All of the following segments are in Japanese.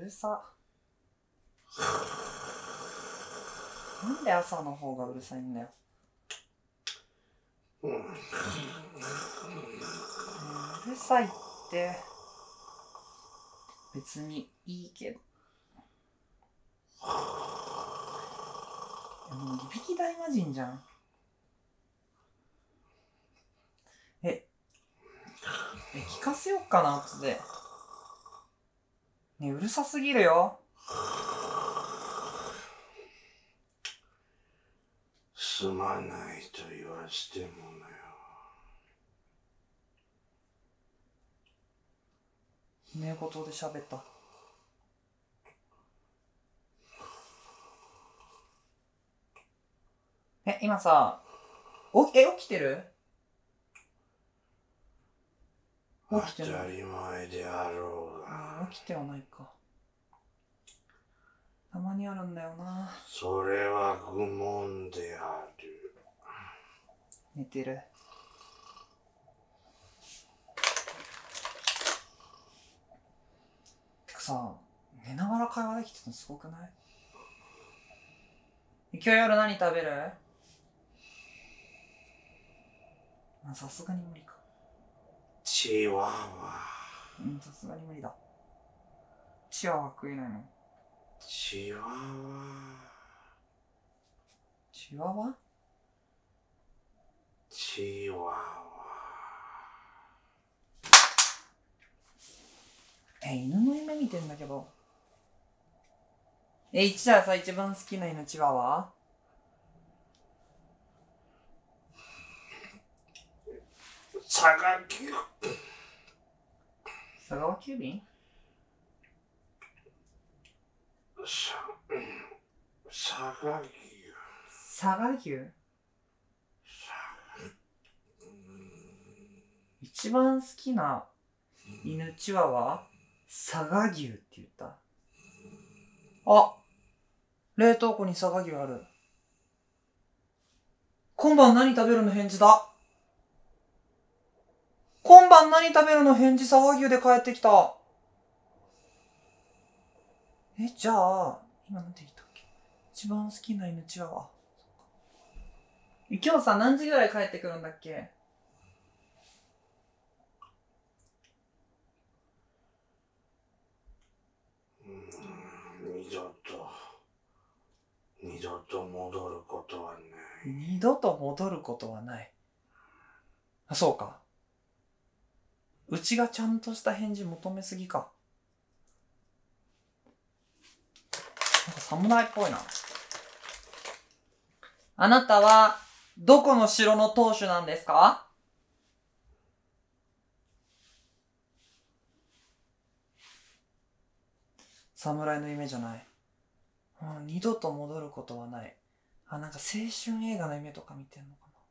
るさ。なんで朝の方がうるさいんだよ。うるさいって。別にいいけど。もういびき大魔人じゃん。聞かせよっかな、後で。ね、うるさすぎるよ。 すまないと言わしてもなよ。 寝言で喋った。今さ、起きてる？ 当たり前であろうが。 起きてはないか。たまにあるんだよな。 それは愚問である。 寝てる。てかさ、寝ながら会話できてるのすごくない？今日夜何食べる？さすがに無理か。 チワワ。 さすがに無理だ。チワワ食えないの？ チワワ。 チワワ？ チワワ。 犬の夢見てんだけど。じゃあさ、一番好きな犬チワワ？ 佐賀急佐川急便？ 佐賀牛。 佐賀牛？一番好きな犬チワワ？佐賀牛って言った。あ、冷凍庫に佐賀牛ある。今晩何食べるの返事だ。今晩何食べるの返事、佐賀牛で帰ってきた。じゃあ、今なんて言ったっけ？一番好きな犬チワワ。今日さ、何時ぐらい帰ってくるんだっけ？ 二度と戻ることはない。 二度と戻ることはない。あ、そうか。うちがちゃんとした返事求めすぎか。なんか侍っぽいな。あなたは、どこの城の当主なんですか？侍の夢じゃない。二度と戻ることはない。なんか青春映画の夢とか見てんのかな。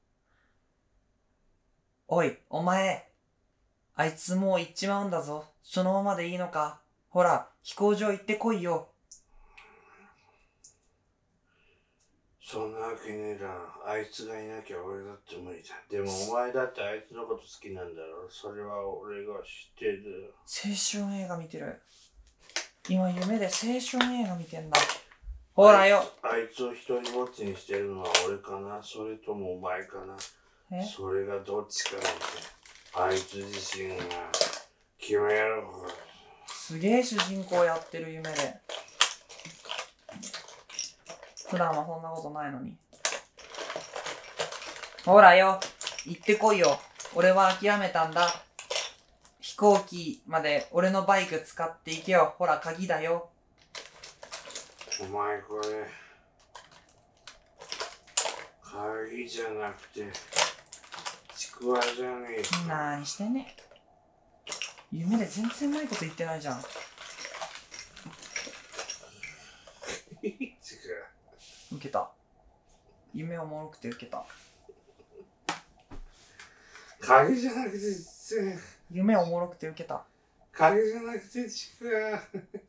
おい、お前。あいつもう行っちまうんだぞ。そのままでいいのか？ほら、飛行場行ってこいよ。 そんなわけねえだろ。あいつがいなきゃ俺だって無理だ。でもお前だってあいつのこと好きなんだろ。それは俺が知ってる。 青春映画見てる。今夢で青春映画見てんだ。ほらよ。 あいつを一人ぼっちにしてるのは俺かな、それともお前かな。それがどっちかなんてあいつ自身が決める。 すげえ主人公やってる夢で。普段はそんなことないのに。ほらよ、行ってこいよ。俺は諦めたんだ。飛行機まで俺のバイク使って行けよ。ほら、鍵だよ。 お前これ鍵じゃなくてちくわじゃねえか。 なーにしてんね。夢で全然うまいこと言ってないじゃん。受けた。夢おもろくて受けた。 鍵じゃなくて夢おもろくて受けた。 鍵じゃなくてちくわ。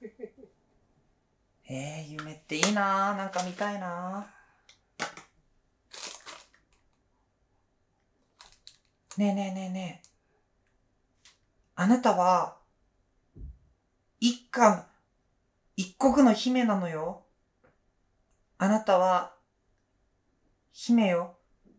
夢っていいなー。なんか見たいなー。ねえねえねえねえ。あなたは、一家一国の姫なのよ。あなたは、姫よ。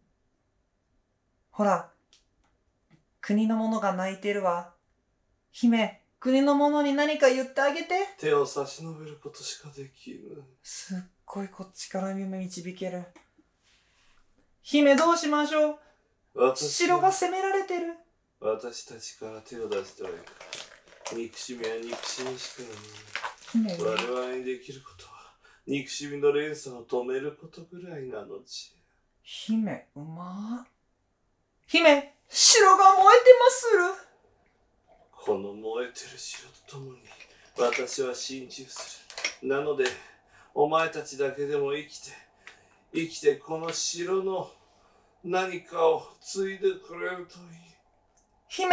ほら、国の者が泣いてるわ。姫、国の者に何か言ってあげて。 手を差し伸べることしかできぬ。 すっごいこっちから夢導ける。姫どうしましょう。城が攻められてる。 私たちから手を出してはいかん。憎しみは憎しみしかない。 姫我々にできることは憎しみの連鎖を止めることぐらいなのじゃ。 姫、うまー。姫、城が燃えてまする。 この燃えてる城とともに私は心中する。なのでお前たちだけでも生きてこの城の何かを継いでくれるといい。 姫、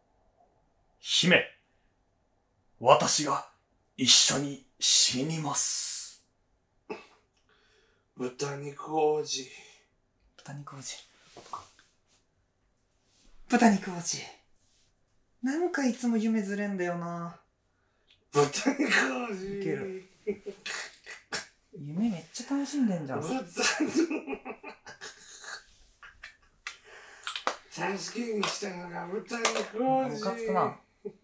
私が一緒に死にます。 豚肉王子。 豚肉王子。豚肉王子。なんかいつも夢ずれんだよな。 豚肉王子。 ウケる。夢めっちゃ楽しんでんじゃん。 助けに来たのが豚肉王子。 ムカつくな。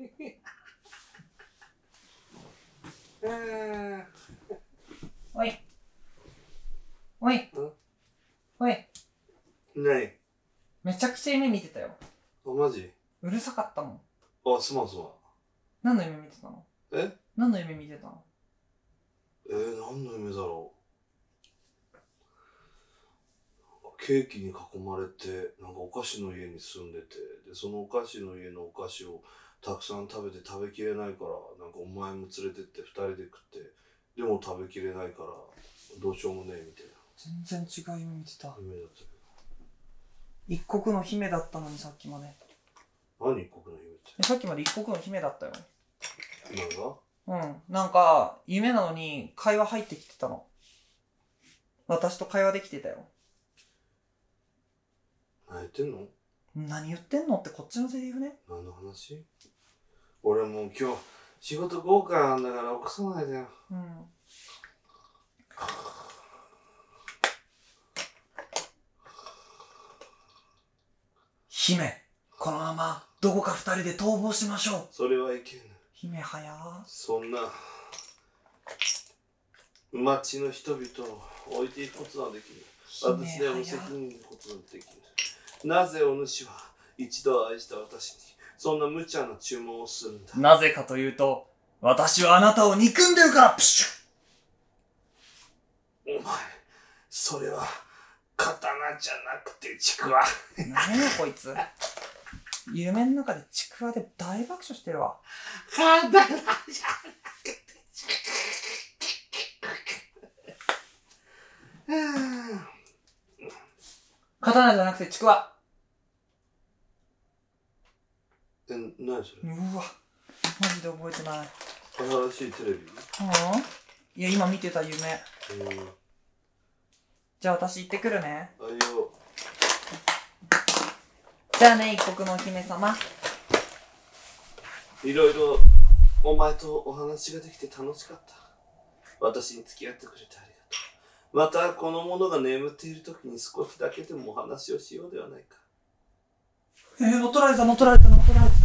おい。おい。おい。 何？ めちゃくちゃ夢見てたよ。 あ、マジ？ うるさかったもん。 あ、すまん。 何の夢見てたの？ え？ 何の夢見てたの？ 何の夢だろう。ケーキに囲まれて、なんかお菓子の家に住んでて、で、そのお菓子の家のお菓子をたくさん食べて食べきれないから、なんかお前も連れてって2人で食って、でも食べきれないから、どうしようもねえみたいな。 全然違う夢見てた。 夢だったけど。 一国の姫だったのにさっきまで。 何一国の夢って？ さっきまで一国の姫だったよ。 なんか？ うん。なんか、夢なのに会話入ってきてたの。私と会話できてたよ。 何言ってんの？ 何言ってんのってこっちのセリフね。 何の話？俺もう今日仕事豪華なんだから起こさないでよ。 うん。 姫、このままどこか二人で逃亡しましょう。 それはいけぬ。 姫早。 そんな町の人々を置いていくことはできぬ。私では無責任なことはできぬ。なぜお主は一度愛した私にそんな無茶な注文をするんだ。 なぜかというと、私はあなたを憎んでるから。プシュッ。 お前、それは刀じゃなくてちくわ。 何やこいつ。夢の中でちくわで大爆笑してるわ。 刀じゃなくてちくわ。 刀じゃなくてちくわ。 何それ？ うわ、マジで覚えてない。 新しいテレビ？ いや、今見てた夢。じゃあ私行ってくるね。 あいよ。 じゃあね、一国のお姫様。 いろいろお前とお話ができて楽しかった。私に付き合ってくれてありがとう。またこの者が眠っている時に少しだけでもお話をしようではないか。 乗っ取られた。